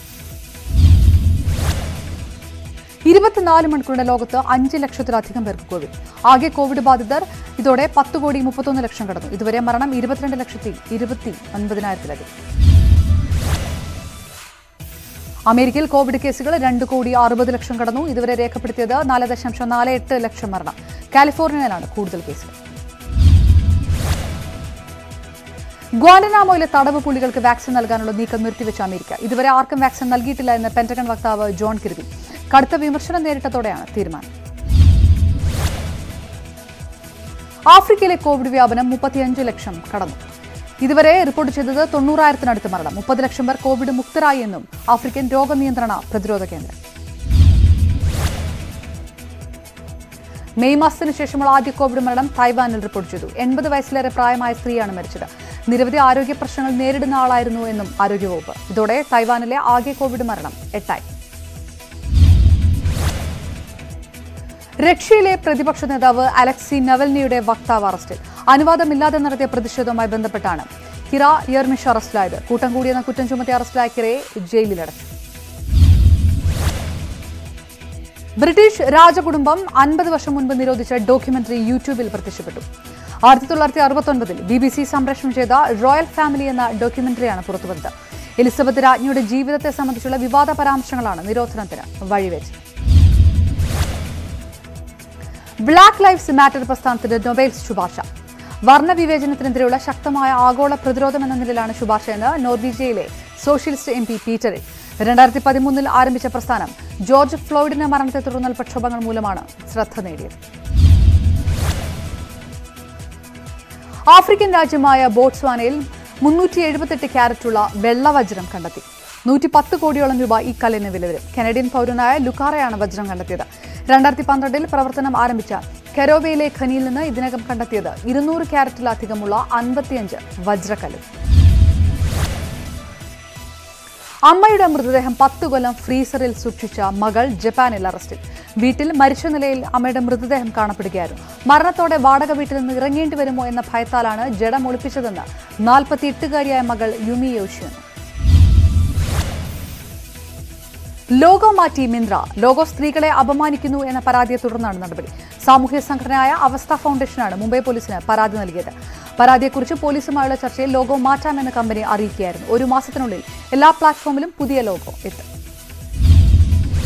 ഇരുപത്തിനാല് മണിക്കൂറിന്റെ ലോകത്ത് അഞ്ച് ലക്ഷത്തിലധികം പേർക്ക് കോവിഡ്. ആകെ കോവിഡ് ബാധിതർ ഇതോടെ പത്ത് കോടി മുപ്പത്തൊന്ന് ലക്ഷം കടന്നു. ഇതുവരെ മരണം ഇരുപത്തിരണ്ട് ലക്ഷത്തി ഇരുപത്തി ഒൻപതിനായിരത്തിലധികം. അമേരിക്കയിൽ കോവിഡ് കേസുകൾ രണ്ട് കോടി അറുപത് ലക്ഷം കടന്നു. ഇതുവരെ രേഖപ്പെടുത്തിയത് നാല് ദശാംശം നാല് എട്ട് ലക്ഷം മരണം. കാലിഫോർണിയയിലാണ് കൂടുതൽ കേസുകൾ. ഗ്വാണ്ടനാമോയിലെ തടവ് പുള്ളികൾക്ക് വാക്സിൻ നൽകാനുള്ള നീക്കം നിർത്തിവെച്ച അമേരിക്ക. ഇതുവരെ ആർക്കും വാക്സിൻ നൽകിയിട്ടില്ല എന്ന് പെന്റഗൺ വക്താവ് ജോൺ കിർബി. കടുത്ത വിമർശനം നേരിട്ടതോടെയാണ് തീരുമാനം. ആഫ്രിക്കയിലെ കോവിഡ് വ്യാപനം മുപ്പത്തിയഞ്ച് ലക്ഷം കടന്നു. ഇതുവരെ റിപ്പോർട്ട് ചെയ്തത് തൊണ്ണൂറായിരത്തിനടുത്ത് മരണം. മുപ്പത് ലക്ഷം പേർ കോവിഡ് മുക്തരായി എന്നും ആഫ്രിക്കൻ രോഗനിയന്ത്രണ പ്രതിരോധ കേന്ദ്രം. മെയ് മാസത്തിന് ശേഷമുള്ള ആദ്യ കോവിഡ് മരണം തായ്വാനിൽ റിപ്പോർട്ട് ചെയ്തു. എൺപത് വയസ്സിലേറെ പ്രായമായ സ്ത്രീയാണ് മരിച്ചത്. നിരവധി ആരോഗ്യ പ്രശ്നങ്ങൾ നേരിടുന്ന ആളായിരുന്നു എന്നും ആരോഗ്യവകുപ്പ്. ഇതോടെ തായ്വാനിലെ ആകെ കോവിഡ് മരണം എട്ടായി. റഷ്യയിലെ പ്രതിപക്ഷ നേതാവ് അലക്സി നവൽനിയുടെ വക്താവ് അറസ്റ്റിൽ. അനുവാദമില്ലാതെ നടത്തിയ പ്രതിഷേധവുമായി ബന്ധപ്പെട്ടാണ് കിറ യർമിഷ് അറസ്റ്റിലായത്. കൂട്ടം കൂടിയെന്ന കുറ്റം ചുമത്തി അറസ്റ്റിലായ കിറയെ ജയിലിലടച്ചു. ബ്രിട്ടീഷ് രാജകുടുംബം അൻപത് വർഷം മുൻപ് നിരോധിച്ച ഡോക്യുമെന്ററി യൂട്യൂബിൽ പ്രത്യക്ഷപ്പെട്ടു. ആയിരത്തി തൊള്ളായിരത്തി അറുപത്തൊൻപതിൽ ബി ബി സി സംപ്രേഷണം ചെയ്ത റോയൽ ഫാമിലി എന്ന ഡോക്യുമെന്ററിയാണ് പുറത്തുവന്നത്. എലിസബത്ത് രാജ്ഞിയുടെ ജീവിതത്തെ സംബന്ധിച്ചുള്ള വിവാദ പരാമർശങ്ങളാണ് നിരോധനത്തിന് വഴിവെച്ചത്. ബ്ലാക്ക് ലൈവ്സ് മാറ്റർ പ്രസ്ഥാനത്തിന്റെ നൊബേൽ ശുപാർശ. വർണ്ണവിവേചനത്തിനെതിരെയുള്ള ശക്തമായ ആഗോള പ്രതിരോധം എന്ന നിലയിലാണ് ശുപാർശയെന്ന് നോർവീജിയയിലെ സോഷ്യലിസ്റ്റ് എം പി പീറ്ററിൽ. രണ്ടായിരത്തി പതിമൂന്നിൽ ആരംഭിച്ച പ്രസ്ഥാനം ജോർജ് ഫ്ലോയിഡിന്റെ മരണത്തെ തുടർന്നുള്ള പ്രക്ഷോഭങ്ങൾ മൂലമാണ് ശ്രദ്ധ നേടിയത്. ആഫ്രിക്കൻ രാജ്യമായ ബോട്സ്വാനയിൽ മുന്നൂറ്റി എഴുപത്തെട്ട് ക്യാരറ്റുള്ള വെള്ളവജ്രം കണ്ടെത്തി. നൂറ്റി പത്ത് കോടിയോളം രൂപ ഈ കല്ലിന് വില വരും. കനേഡിയൻ പൗരനായ ലുക്കാറയാണ് വജ്രം കണ്ടെത്തിയത്. രണ്ടായിരത്തി പന്ത്രണ്ടിൽ പ്രവർത്തനം ആരംഭിച്ച കെരോവയിലെ ഖനിയിൽ നിന്ന് ഇതിനകം കണ്ടെത്തിയത് ഇരുന്നൂറ് ക്യാരറ്റിലധികമുള്ള അൻപത്തിയഞ്ച് വജ്രക്കല്ല്. അമ്മയുടെ മൃതദേഹം പത്ത് കൊല്ലം ഫ്രീസറിൽ സൂക്ഷിച്ച മകൾ ജപ്പാനിൽ അറസ്റ്റിൽ. വീട്ടിൽ മരിച്ച നിലയിൽ അമ്മയുടെ മൃതദേഹം കാണപ്പെടുകയായിരുന്നു. മരണത്തോടെ വാടക വീട്ടിൽ നിന്ന് ഇറങ്ങേണ്ടി വരുമോ എന്ന ഭയത്താലാണ് ജഡം ഒളിപ്പിച്ചതെന്ന് നാൽപ്പത്തിയെട്ടുകാരിയായ മകൾ യുമി യോഷിയാണ്. ലോഗോ മാറ്റി മിന്ത്ര. ലോഗോ സ്ത്രീകളെ അപമാനിക്കുന്നു എന്ന പരാതിയെ തുടർന്നാണ് നടപടി. സാമൂഹ്യ സംഘടനയായ അവസ്ഥ ഫൗണ്ടേഷനാണ് മുംബൈ പോലീസിന് പരാതി നൽകിയത്. പരാതിയെക്കുറിച്ച് പോലീസുമായുള്ള ചർച്ചയിൽ ലോഗോ മാറ്റാമെന്ന് കമ്പനി അറിയിക്കുകയായിരുന്നു. ഒരു മാസത്തിനുള്ളിൽ എല്ലാ പ്ലാറ്റ്ഫോമിലും പുതിയ ലോഗോ എത്തും.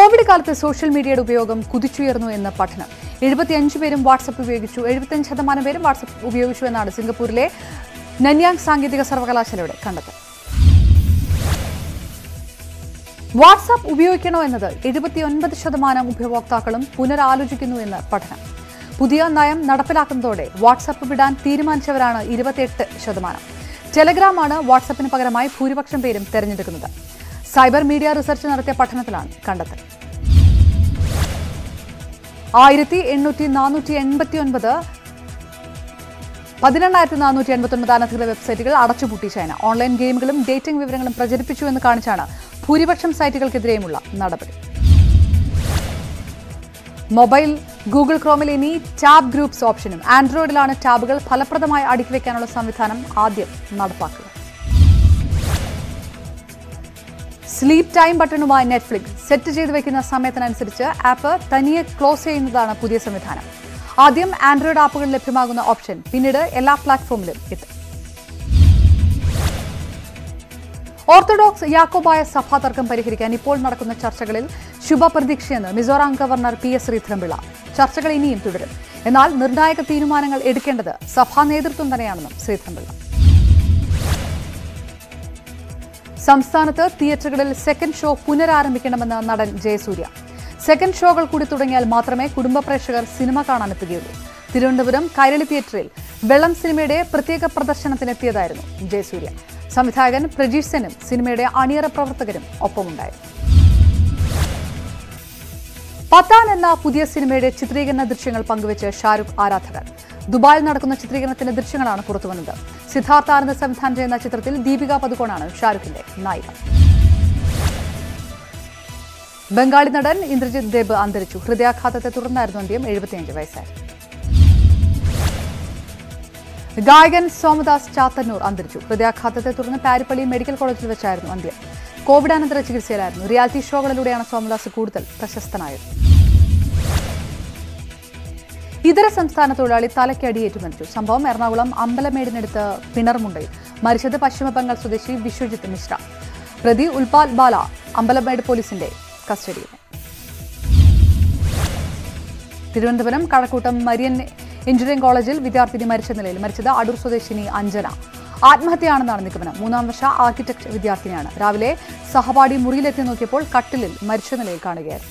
കോവിഡ് കാലത്ത് സോഷ്യൽ മീഡിയയുടെ ഉപയോഗം കുതിച്ചുയർന്നു എന്ന പഠനം. എഴുപത്തിയഞ്ച് പേരും വാട്സ്ആപ്പ് ഉപയോഗിച്ചു. എഴുപത്തിയഞ്ച് ശതമാനം പേരും വാട്സ്ആപ്പ് ഉപയോഗിച്ചു എന്നാണ് സിംഗപ്പൂരിലെ നന്യാങ് സാങ്കേതിക സർവകലാശാലയുടെ കണ്ടെത്തൽ. വാട്സ്ആപ്പ് ഉപയോഗിക്കണോ എന്നത് എഴുപത്തിയൊൻപത് ശതമാനം ഉപഭോക്താക്കളും പുനരാലോചിക്കുന്നു എന്ന് പഠനം. പുതിയ നയം നടപ്പിലാക്കുന്നതോടെ വാട്സ്ആപ്പ് വിടാൻ തീരുമാനിച്ചവരാണ് ഇരുപത്തിയെട്ട് ശതമാനം. ടെലഗ്രാമാണ് വാട്സ്ആപ്പിന് പകരമായി ഭൂരിപക്ഷം പേരും തെരഞ്ഞെടുക്കുന്നത്. സൈബർ മീഡിയ റിസർച്ച് നടത്തിയ പഠനത്തിലാണ് കണ്ടെത്തൽ. ആയിരത്തി എണ്ണൂറ്റി നാനൂറ്റി എൺപത്തി ഒൻപത് പതിനെണ്ണായിരത്തി നാനൂറ്റി എൺപത്തി ഒൻപത് അനധികൃത വെബ്സൈറ്റുകൾ അടച്ചുപൂട്ടി ചൈന. ഓൺലൈൻ ഗെയിമുകളും ഡേറ്റിംഗ് വിവരങ്ങളും പ്രചരിപ്പിച്ചു എന്ന് കാണിച്ചാണ് ഭൂരിപക്ഷം സൈറ്റുകൾക്കെതിരെയുമുള്ള നടപടി. മൊബൈൽ ഗൂഗിൾ ക്രോമിൽ ഇനി ടാബ് ഗ്രൂപ്പ്സ് ഓപ്ഷനും. ആൻഡ്രോയിഡിലാണ് ടാബുകൾ ഫലപ്രദമായി അടുക്കി വയ്ക്കാനുള്ള സംവിധാനം ആദ്യം നടപ്പാക്കുക. സ്ലീപ്പ് ടൈം ബട്ടണുമായി നെറ്റ്ഫ്ലിക്സ്. സെറ്റ് ചെയ്ത് വയ്ക്കുന്ന സമയത്തിനനുസരിച്ച് ആപ്പ് തനിയെ ക്ലോസ് ചെയ്യുന്നതാണ് പുതിയ സംവിധാനം. ആദ്യം ആൻഡ്രോയിഡ് ആപ്പുകളിൽ ലഭ്യമാകുന്ന ഓപ്ഷൻ പിന്നീട് എല്ലാ പ്ലാറ്റ്ഫോമിലും എത്തും. ഓർത്തഡോക്സ് യാക്കോബായ സഭാ തർക്കം പരിഹരിക്കാൻ ഇപ്പോൾ നടക്കുന്ന ചർച്ചകളിൽ ശുഭപ്രതീക്ഷയെന്ന് Mizoram governor P S Sreedharan Pillai. ചർച്ചകൾ ഇനിയും തുടരും. എന്നാൽ നിർണായക തീരുമാനങ്ങൾ എടുക്കേണ്ടത് സഭാ നേതൃത്വം തന്നെയാണെന്നും ശ്രീധരൻപിള്ള. സംസ്ഥാനത്ത് തിയേറ്ററുകളിൽ സെക്കൻഡ് ഷോ പുനരാരംഭിക്കണമെന്ന് നടൻ ജയസൂര്യ. സെക്കൻഡ് ഷോകൾ കൂടി തുടങ്ങിയാൽ മാത്രമേ കുടുംബ പ്രേക്ഷകർ സിനിമ കാണാനെത്തുകയുള്ളൂ. തിരുവനന്തപുരം കൈരളി തിയേറ്ററിൽ വെള്ളം സിനിമയുടെ പ്രത്യേക പ്രദർശനത്തിനെത്തിയതായിരുന്നു ജയസൂര്യ. സംവിധായകൻ പ്രജീഷ് സെനും സിനിമയുടെ അണിയറ പ്രവർത്തകരും ഒപ്പമുണ്ടായിരുന്നു. പത്താൻ എന്ന പുതിയ സിനിമയുടെ ചിത്രീകരണ ദൃശ്യങ്ങൾ പങ്കുവച്ച് ഷാരൂഖ് ആരാധകർ. ദുബായിൽ നടക്കുന്ന ചിത്രീകരണത്തിന്റെ ദൃശ്യങ്ങളാണ് പുറത്തുവന്നത്. സിദ്ധാർത്ഥ ആനന്ദ് സംവിധാനം ചെയ്യുന്ന ചിത്രത്തിൽ ദീപിക പദുകോണാണ് ഷാരൂഖിന്റെ നായിക. ബംഗാളി നടൻ ഇന്ദ്രജിത് ദേബ് അന്തരിച്ചു. ഹൃദയാഘാതത്തെ തുടർന്നായിരുന്നു അന്ത്യം. എഴുപത്തിയഞ്ച് വയസ്സായി. ഗായകൻ സോമദാസ് ചാത്തന്നൂർ അന്തരിച്ചു. ഹൃദയാഘാതത്തെ തുടർന്ന് പാരിപ്പള്ളി മെഡിക്കൽ കോളേജിൽ വെച്ചായിരുന്നു അന്ത്യം. കോവിഡാനന്തര ചികിത്സയിലായിരുന്നു. റിയാലിറ്റി ഷോകളിലൂടെയാണ് സോമദാസ് കൂടുതൽ പ്രശസ്തനായത്. ഇതര സംസ്ഥാന തൊഴിലാളി തലയ്ക്കടിയേറ്റു മരിച്ചു. സംഭവം എറണാകുളം അമ്പലമേടിനടുത്ത് പിണർമുണ്ടയിൽ. മരിച്ചത് പശ്ചിമബംഗാൾ സ്വദേശി വിശ്വജിത്ത് മിശ്ര. പ്രതി ഉൽപാൽ ബാല അമ്പലമേട് പോലീസിന്റെ കസ്റ്റഡിയിൽ. തിരുവനന്തപുരം കഴക്കൂട്ടം മരിയൻ എഞ്ചിനീയറിംഗ് കോളേജിൽ വിദ്യാർത്ഥിനി മരിച്ച നിലയിൽ. മരിച്ചത് അടൂർ സ്വദേശിനി അഞ്ജന. ആത്മഹത്യയാണെന്നാണ് നിഗമനം. മൂന്നാം വർഷ ആർക്കിടെക്ട് വിദ്യാർത്ഥിനിയാണ്. രാവിലെ സഹപാഠി മുറിയിലെത്തി നോക്കിയപ്പോൾ കട്ടിലിൽ മരിച്ച നിലയിൽ കാണുകയായിരുന്നു.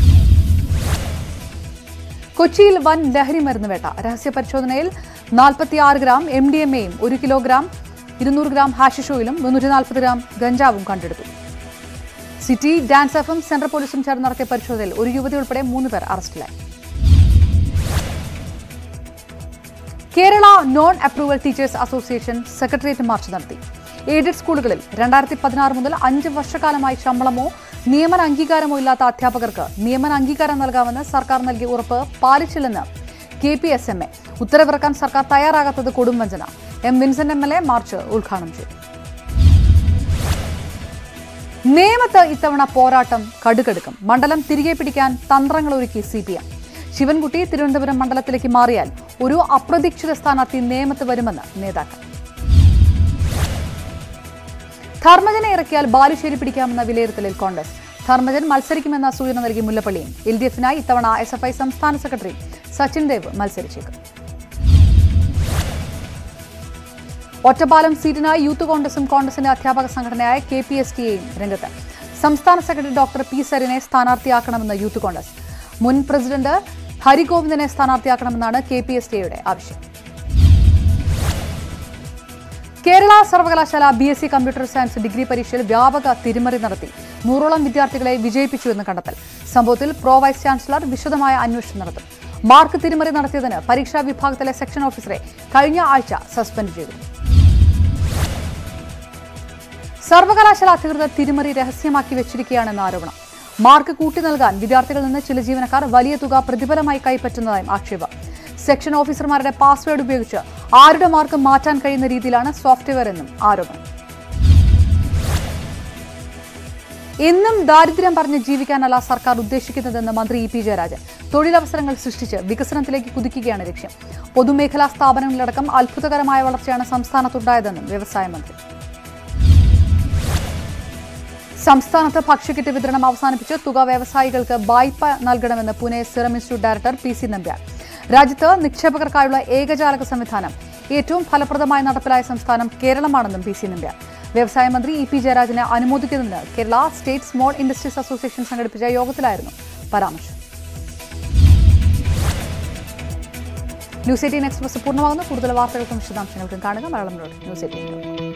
കൊച്ചിയിൽ വൻ ലഹരി മരുന്ന് വേട്ട. രഹസ്യ പരിശോധനയിൽ നാൽപ്പത്തിയാറ് ഗ്രാം എം ഡി എം എയും ഒരു കിലോഗ്രാം ഇരുന്നൂറ് ഗ്രാം ഹാഷിഷോയിലും മുന്നൂറ്റി നാൽപ്പത് ഗ്രാം ഗഞ്ചാവും കണ്ടെടുത്തു. സിറ്റി ഡാൻസ് എഫും സെൻട്രൽ പോലീസും ചേർന്ന് നടത്തിയ പരിശോധനയിൽ ഒരു യുവതി ഉൾപ്പെടെ മൂന്ന് പേർ അറസ്റ്റിലായി. Kerala non approval teachers association secretariat march നടത്തി. എയ്ഡഡ് സ്കൂളുകളിൽ രണ്ടായിരത്തി പതിനാറ് മുതൽ അഞ്ച് വർഷക്കാലമായി ശമ്പളമോ നിയമന അംഗീകാരമോ ഇല്ലാത്ത അധ്യാപകർക്ക് നിയമന അംഗീകാരം നൽകാമെന്ന് സർക്കാർ നൽകിയ ഉറപ്പ് പാലിച്ചില്ലെന്ന് K P S M A. ഉത്തരവിറക്കാൻ സർക്കാർ തയ്യാറാകാത്തത് കൊടുംവഞ്ചന. M Vincent M L A march ഉദ്ഘാടനം ചെയ്തു. നേമത്ത് ഇത്തവണ പോരാട്ടം കടുകടുക്കും. മണ്ഡലം തിരികെ പിടിക്കാൻ തന്ത്രങ്ങൾ ഒരുക്കി C P M. Sivankutty Thiruvananthapuram മണ്ഡലത്തിലേക്ക് മാറിയാൽ ഒരു അപ്രതീക്ഷിത സ്ഥാനാർത്ഥി നേമത്ത് വരുമെന്ന് നേതാക്കൾ. ധർമ്മജനെ ഇറക്കിയാൽ ബാലുശ്ശേരി പിടിക്കാമെന്ന വിലയിരുത്തലിൽ കോൺഗ്രസ്. ധർമ്മജൻ മത്സരിക്കുമെന്ന സൂചന നൽകി മുല്ലപ്പള്ളിയും. എൽ ഡി എഫിനായി ഇത്തവണ എസ് എഫ് ഐ സംസ്ഥാന സെക്രട്ടറി സച്ചിൻ ദേവ് മത്സരിച്ചേക്കും. ഒറ്റപ്പാലം സീറ്റിനായി യൂത്ത് കോൺഗ്രസും കോൺഗ്രസിന്റെ അധ്യാപക സംഘടനയായ കെ പി എസ് ടിയെയും രംഗത്ത്. സംസ്ഥാന സെക്രട്ടറി ഡോക്ടർ പി സരിനെ സ്ഥാനാർത്ഥിയാക്കണമെന്ന് യൂത്ത് കോൺഗ്രസ്. മുൻ പ്രസിഡന്റ് ഹരിഗോവിന്ദനെ സ്ഥാനാർത്ഥിയാക്കണമെന്നാണ് കെ പി എസ് ടിയുടെ ആവശ്യം. കേരള സർവകലാശാല B S C computer science degree പരീക്ഷയിൽ വ്യാപക തിരിമറി നടത്തി. നൂറോളം വിദ്യാർത്ഥികളെ വിജയിപ്പിച്ചുവെന്ന് കണ്ടെത്തൽ. സംഭവത്തിൽ പ്രോ വൈസ് ചാൻസലർ വിശദമായ അന്വേഷണം നടത്തും. മാർക്ക് തിരിമറി നടത്തിയതിന് പരീക്ഷാ വിഭാഗത്തിലെ സെക്ഷൻ ഓഫീസറെ കഴിഞ്ഞ ആഴ്ച സസ്പെൻഡ് ചെയ്തു. സർവകലാശാല അധികൃതർ തിരിമറി രഹസ്യമാക്കി വെച്ചിരിക്കുകയാണെന്ന് ആരോപണം. മാർക്ക് കൂട്ടി നൽകാൻ വിദ്യാർത്ഥികളിൽ നിന്ന് ചില ജീവനക്കാർ വലിയ തുക പ്രതിഫലമായി കൈപ്പറ്റുന്നതായും ആക്ഷേപം. സെക്ഷൻ ഓഫീസർമാരുടെ പാസ്വേഡ് ഉപയോഗിച്ച് ആരുടെ മാർക്ക് മാറ്റാൻ കഴിയുന്ന രീതിയിലാണ് സോഫ്റ്റ്വെയർ എന്നും ആരോപണം. എന്നും ദാരിദ്ര്യം പറഞ്ഞ് ജീവിക്കാനല്ല സർക്കാർ ഉദ്ദേശിക്കുന്നതെന്ന് മന്ത്രി ഇ പി ജയരാജൻ. തൊഴിലവസരങ്ങൾ സൃഷ്ടിച്ച് വികസനത്തിലേക്ക് കുതിക്കുകയാണ് ലക്ഷ്യം. പൊതുമേഖലാ സ്ഥാപനങ്ങളിലടക്കം അത്ഭുതകരമായ വളർച്ചയാണ് സംസ്ഥാനത്തുണ്ടായതെന്നും വ്യവസായ മന്ത്രി. സംസ്ഥാനത്ത് ഭക്ഷ്യക്കിറ്റ് വിതരണം അവസാനിപ്പിച്ച് തുക വ്യവസായികൾക്ക് വായ്പ നൽകണമെന്ന് Pune Serum Institute director P C Nambiar. രാജ്യത്ത് നിക്ഷേപകർക്കായുള്ള ഏകജാലക സംവിധാനം ഏറ്റവും ഫലപ്രദമായി നടപ്പിലായ സംസ്ഥാനം കേരളമാണെന്നും പി സി നമ്പ്യാർ. വ്യവസായ മന്ത്രി ഇ പി ജയരാജനെ അനുമോദിക്കുന്നതിന് Kerala state small industries association സംഘടിപ്പിച്ച യോഗത്തിലായിരുന്നു പരാമർശം. ന്യൂസ് എയ്റ്റീൻ എക്സ്പ്രസ് പൂർണ്ണമാകുന്നു. കൂടുതൽ വാർത്തകൾക്കും വിശദാംശങ്ങൾക്കും കാണുക മലയാളം ന്യൂസ് എയ്റ്റീൻ.